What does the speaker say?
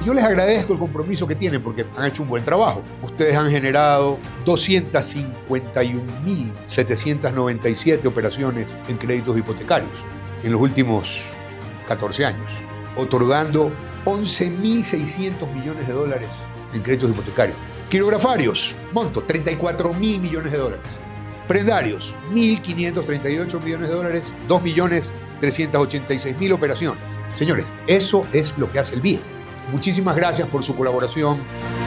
yo les agradezco el compromiso que tienen porque han hecho un buen trabajo. Ustedes han generado 251.797 operaciones en créditos hipotecarios en los últimos 14 años, otorgando 11.600 millones de dólares en créditos hipotecarios. Quirografarios, monto, 34.000 millones de dólares. Prendarios, 1.538 millones de dólares, 2.386.000 operaciones. Señores, eso es lo que hace el Biess. Muchísimas gracias por su colaboración.